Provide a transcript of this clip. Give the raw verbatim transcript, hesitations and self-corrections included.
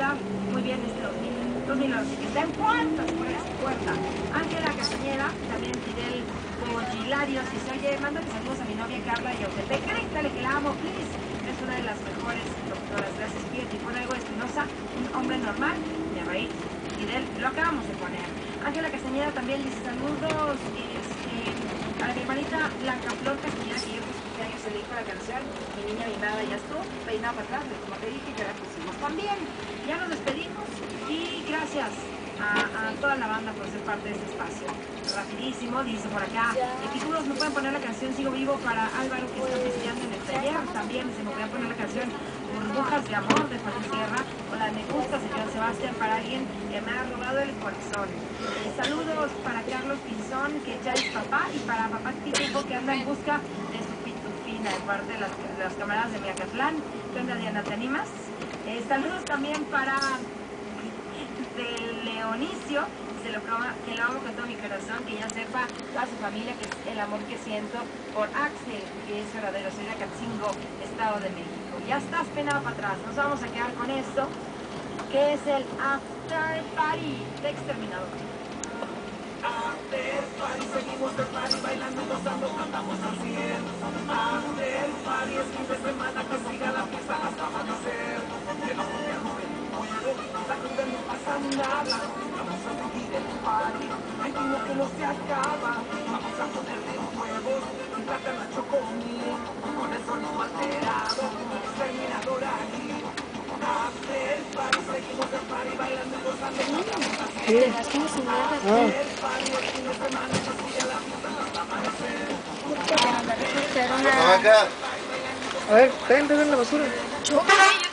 celebrar muy bien este dos mil once, que está en puertas, por esa puerta. Ángela Castañeda, también Fidel Bogilario, si se oye, mándale saludos a mi novia Carla y Yautepec. Créetale que la amo, please. Es una de las mejores doctoras. Gracias, Pídete. Con algo Espinosa, un hombre normal, me reí. Fidel, lo acabamos de poner. Ángela Castañeda también dice saludos este, a mi hermanita Blanca Flor Castañeda, que ayer por años se le dijo la canción, mi niña mimada ya estuvo, peinada para atrás, como te dije, ya la pusimos también. Ya nos despedimos y gracias a, a toda la banda por ser parte de este espacio. Rapidísimo, dice por acá, Epicúros, ¿me pueden poner la canción Sigo Vivo para Álvaro que está pisteando en el taller? También se me voy a poner la canción Burbujas de Amor de Juan Sierra, o la Me Gusta, señor Sebastián, para alguien que me ha robado el corazón. Eh, saludos para Carlos Pinzón, que ya es papá, y para papá Tito, que anda en busca de su pitufina, de parte de las, de las camaradas de Miacatlán. ¿Qué onda, Diana? ¿Te animas? Eh, saludos también para de Leonicio, se lo prueba, que lo hago con todo mi corazón, que ya sepa toda su familia que es el amor que siento por Axel, que es verdadero, soy de Catzingo, Estado de México. Ya estás penado para atrás, nos vamos a quedar con esto, que es el After Party de Exterminador. After Party, seguimos de party, bailando y gozando, cantamos al cien. After Party, es fin de semana, que siga la fiesta hasta amanecer. Que no se arrugue el cuero, sacude, no pasa nada. Vamos a seguir el party, hay vino que no se acaba. Vamos a ponerle huevos, y plátano a chocomil, con el sonido alterado, Exterminador aquí. After Party, seguimos de party, bailando y gozando, cantamos al cien. After Party, el fin de semana, que siga la fiesta hasta amanecer. A ver, ven, ven la basura.